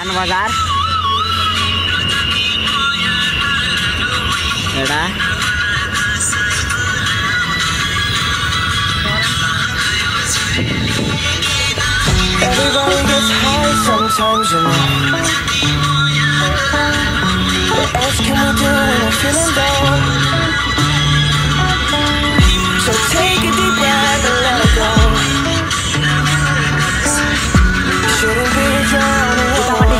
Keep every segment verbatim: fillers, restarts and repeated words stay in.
बाजार एड़ा Everybody gets high sometimes, you know. What else can we do when we're feeling low? So take a deep breath and let it go. Shouldn't be drowning.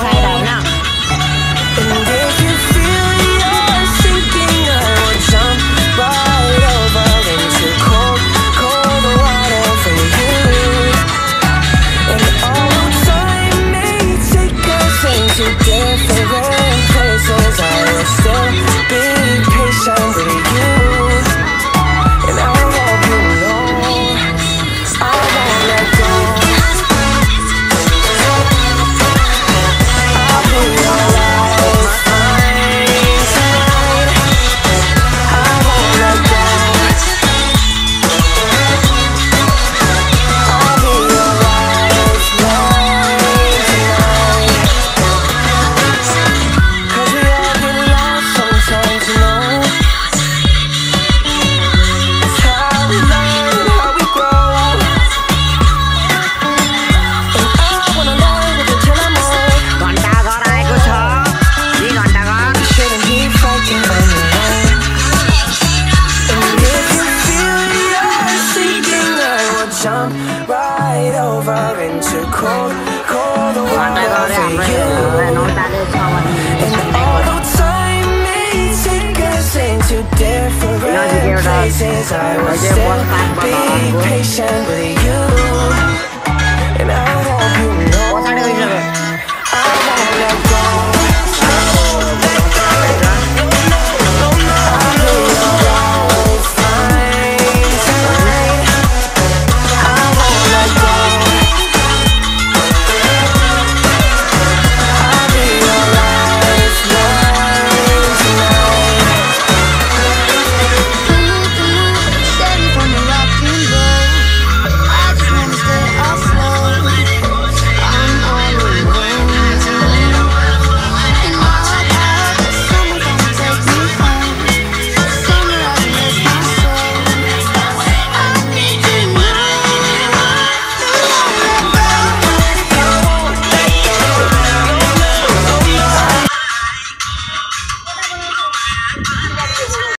And if you feel you're sinking, I will jump right over into cold, cold water for you. And although time may take us into different places, I will still be patient with you. And I hope you know I won't let go. I'll be your lifeline tonight. I won't let go. I'll be your lifeline tonight. 'Cause we all get lost sometimes, you know. It's how we learn and how we grow. And I wanna learn with you till I'm old. घंटा घर आएको छ यी घंटा घर You shouldn't be fighting on your own. And if you feel you're sinking, I will jump right over into cold, cold घंटा water घर for हाम्रो you. नौताले छ भने And although time may take us into different places, I will still be patient with you.